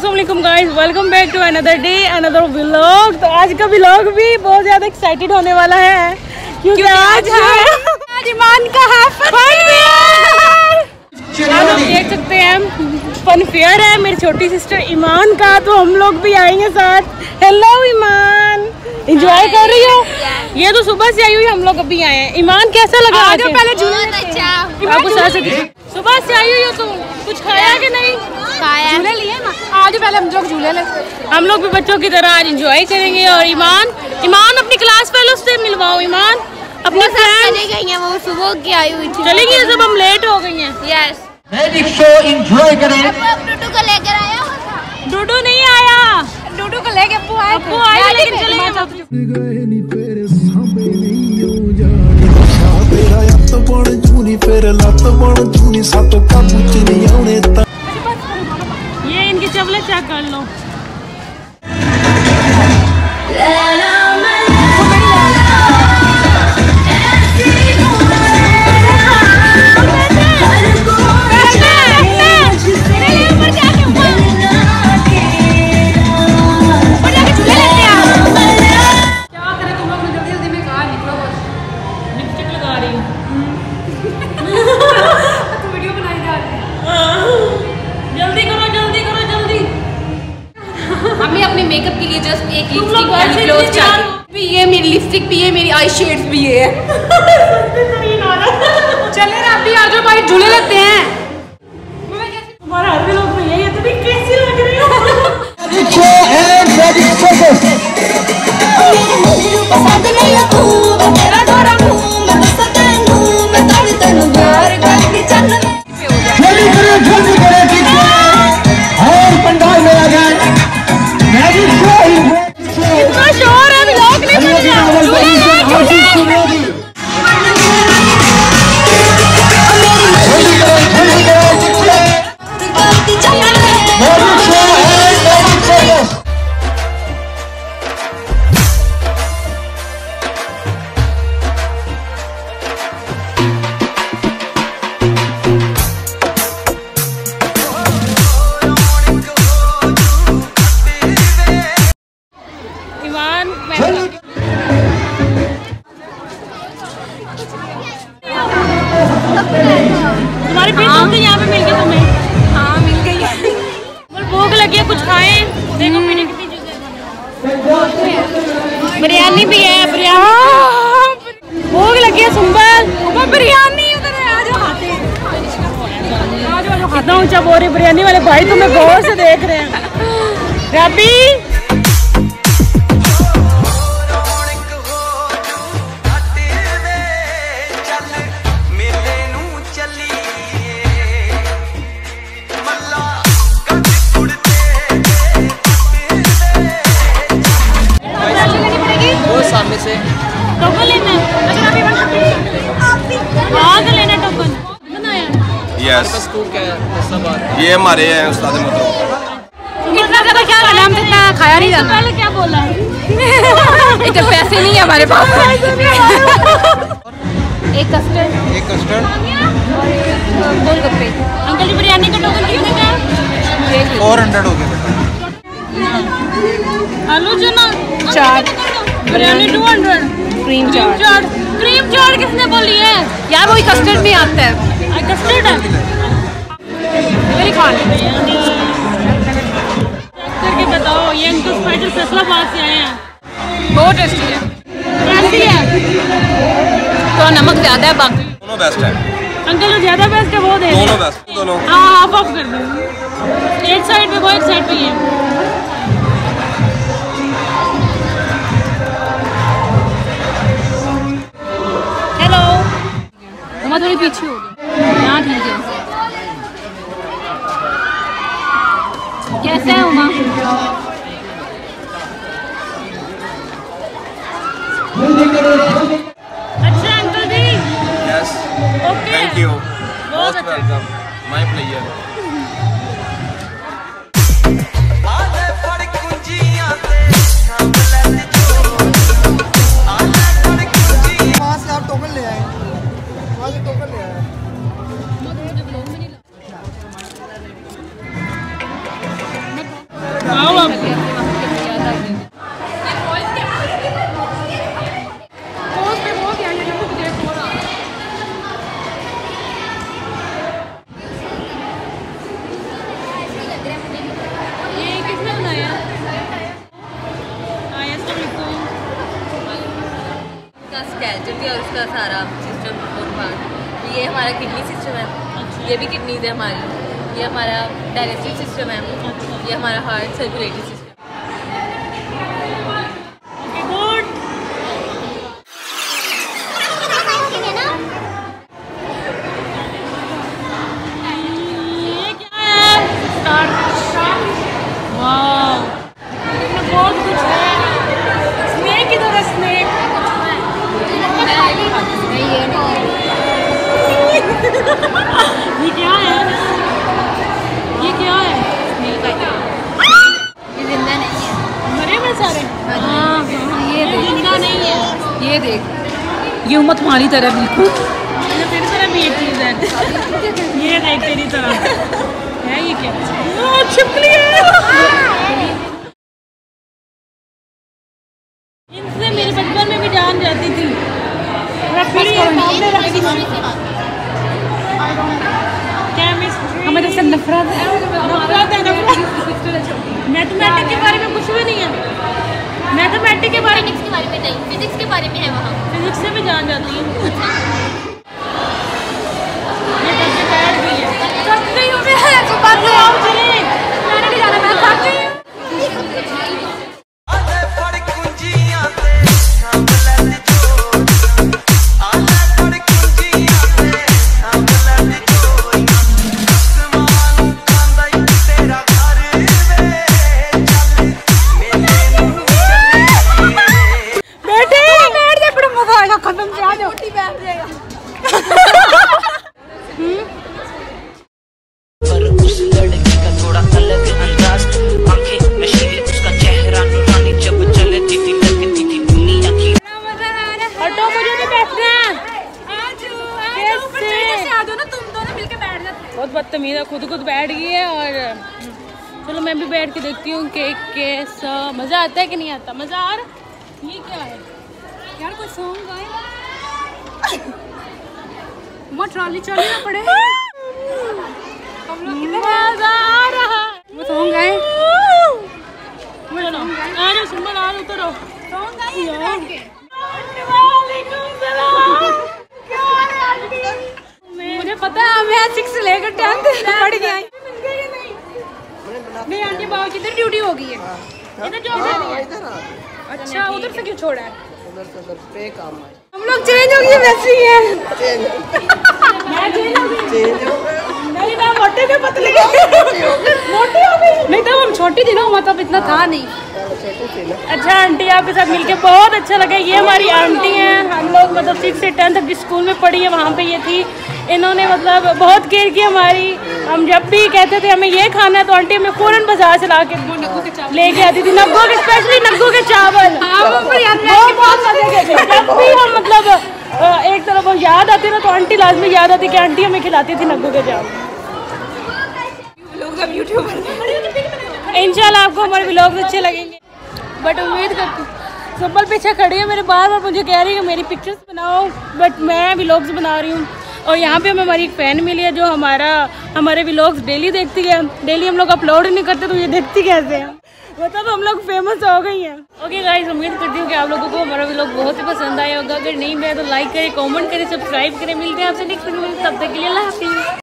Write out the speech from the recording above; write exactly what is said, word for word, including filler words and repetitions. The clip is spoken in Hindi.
अस्सलाम वालेकुम guys, welcome back to another day another vlog. तो आज का व्लॉग भी बहुत ज्यादा एक्साइटेड होने वाला है क्योंकि आज आज ईमान का है फन फेयर। आज आप देख सकते हैं फन फेयर है मेरी छोटी सिस्टर ईमान का, तो हम लोग भी आएंगे साथ। हेलो ईमान, एंजॉय कर रही हो? ये तो सुबह से आई हुई, हम लोग अभी आए हैं। ईमान कैसा लगा? आज पहले झूले सुबह से आई हुई हो तुम, कुछ खाया कि नहीं? खाया, झूले लिए ना। आज पहले हम लोग झूले ले, हम लोग भी बच्चों की तरह आज एंजॉय करेंगे। और ईमान ईमान अपनी क्लास फेलो से मिलवाओ। ईमान अपनी फ्रेंड चली गई हैं, वो सुबह की आई हुई थी, चली गई जब हम लेट हो गई हैं। यस, शो एंजॉय करें। डूडू को लेकर आया हो? डूडू नहीं आया, डूडू को लेके अप्पू आए, अप्पू आए लेकिन चले गए। ये इनकी चपले चेक कर लो। मेकअप के लिए जस्ट एक लिपस्टिक भी, ये मेरी लिपस्टिक भी है, मेरी आई शेड्स भी है। चले ना अभी आ जाओ भाई, झूले लेते हैं। तुम्हारा हर लोग में यही है, तुम कैसी लग रही हो? तुम्हारी पेट तो यहाँ पे मिल गई तुम्हें? हाँ मिल गई है। भूख लगी है, कुछ खाएं। देखो मैंने कितनी चीजें, बिरयानी भी है। बिरयानी भूख लगी है। सुंबल वो बिरयानी उधर है, आ जाओ खाते हैं। कितना ऊंचा बोल रही बिरयानी वाले भाई, तुम्हें गौर से देख रहे हैं। रबी सामने से टोकन लेना है। अगर अभी कहाँ से लेना टोकन? यस, ये हमारे हैं उस्ताद मतलब। कितना ज्यादा क्या खाना, हम इतना खाया नहीं जाता। पहले क्या बोला? इतने पैसे नहीं है हमारे पास। एक कस्टर्ड, एक कस्टर्ड और गोलगप्पे। अंकल जी बिरयानी का टोकन कितने का है? फोर हंड्रेड हो गया। आलू चना chaat, biryani two hundred, cream chaat. Cream chaat किसने बोली है यार? वही कस्टर्ड भी आता है। कस्टर्ड है मेरी खाने करके बताओ। ये अंकल स्पाइडर फैसलाबाद से आए हैं, बहुत टेस्टी है। टेस्टी है तो नमक ज्यादा है, बाकी दोनों बेस्ट है। अंकल जो ज्यादा बेस्ट है वो दे दे। दोनों बेस्ट, दोनों हाँ हाफ ऑफ कर दो। एक साइड पे वो, एक साइड पे ये। हेलो, उमा थोड़ी पीछे हो गई। यहाँ ठीक है। कैसा है उमा? अच्छा uncle ji. Yes, okay, thank you, बहुत अच्छा। Welcome my player. टोकन ले आए, टोकन ले आए। और उसका सारा सिस्टम ये हमारा किडनी सिस्टम है। अच्छा। ये भी किडनीज है हमारी। ये हमारा डाइजेस्टिव सिस्टम है। अच्छा। ये हमारा हार्ट सर्कुलेटरी सिस्टम। ये क्या है? ये क्या है? ये जिंदा नहीं है। मरे में सारे? हाँ, ये देख, जिंदा नहीं है। ये देख, ये उम्मत हमारी तरह बिल्कुल। ये तेरी तरह भी एक चीज़ है। ये देख तेरी तरह है। ये क्या? छिपकली है। इनसे मेरे बचपन में भी जान जाती थी। हमें तो नफरत है। नफरत है नफरत। मैथमेटिक्स के बारे में कुछ भी नहीं है। मैथमेटिक्स के बारे में के बारे में नहीं, फिजिक्स के बारे में है। वहाँ फिजिक्स से भी जान जाती है। ये सबसे बैड भी है। थक गई हूँ मैं। सुबह से आओ चले। मैंने नहीं जाना, मैं थक गई हूँ। बहुत बदतमीज है, खुद खुद बैठ गई है। और चलो मैं भी बैठ के देखती हूँ केक के सब मज़ा आता है कि नहीं आता। मज़ा आ रहा। ये क्या है यार? कोई सॉन्ग गाए। मैं ट्रॉली चलनी ना पड़े। हम लोग मज़ा आ रहा। वो सॉन्ग गाए। चलो आ जाओ सिंबल, आ उतरो। सॉन्ग गाए। मुझे पता है मैं सिक्स से लेकर टेंथ पढ़ गया। नहीं आंटी बाबा किधर ड्यूटी हो गई है? इधर जॉब है। अच्छा उधर से क्यों छोड़ा है? उधर से उधर पे काम है। हम लोग चेंज हो गए वैसे ही हैं। मैं चेंज हो गई। चेंज हो गए। नहीं ना मोटे पे पतले मोटी हो गई। नहीं तब हम छोटी थी ना, मतलब इतना था नहीं। अच्छा आंटी आपके साथ मिलके बहुत अच्छा लगा। ये हमारी आंटी हैं। हम लोग मतलब सिक्स से टेंथ तक जिस स्कूल में पढ़ी है वहाँ पे ये थी। इन्होंने मतलब बहुत केयर की हमारी। हम जब भी कहते थे हमें ये खाना है तो आंटी हमें फ़ौरन बाजार से ला के लेके आती थी। नग्गो के स्पेशली नग्गो के चावल बहुत मजे के थे। जब भी हम मतलब एक तरफ याद आती ना तो आंटी लाजमी याद आती कि आंटी हमें खिलाती थी नग्गो के चावल। इंशाल्लाह आपको हमारे व्लॉग्स अच्छे लगेंगे। बट उम्मीद करती हूँ सुबल पीछे खड़ी है मेरे, बार बार मुझे कह रही है मेरी पिक्चर्स बनाओ, बट मैं व्लॉग्स बना रही हूँ। और यहाँ पे हमें हमारी एक फ़ैन मिली है जो हमारा हमारे व्लॉग्स डेली देखती है। डेली हम लोग अपलोड नहीं करते तो ये देखती कैसे है? मतलब हम लोग फेमस हो गई हैं। ओके गाइस, उम्मीद करती हूँ कि आप लोगों को हमारा व्लॉग बहुत ही पसंद आया होगा। अगर नहीं मैं तो लाइक करें, कमेंट करें, सब्सक्राइब करें। मिलते हैं आपसे नेक्स्ट वीडियो में, तब तक के लिए अल्लाह हाफिज़।